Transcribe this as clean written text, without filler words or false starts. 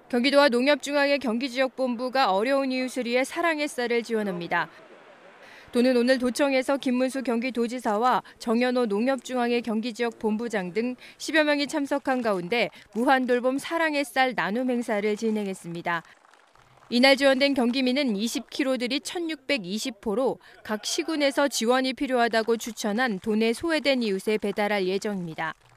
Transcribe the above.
경기도와 농협중앙회 경기지역본부가 어려운 이웃을 위해 사랑의 쌀을 지원합니다. 도는 오늘 도청에서 김문수 경기도지사와 정연호 농협중앙회 경기지역본부장 등 10여 명이 참석한 가운데 무한돌봄 사랑의 쌀 나눔 행사를 진행했습니다. 이날 지원된 경기민은 20kg들이 1,620포로 각 시군에서 지원이 필요하다고 추천한 도내 소외된 이웃에 배달할 예정입니다.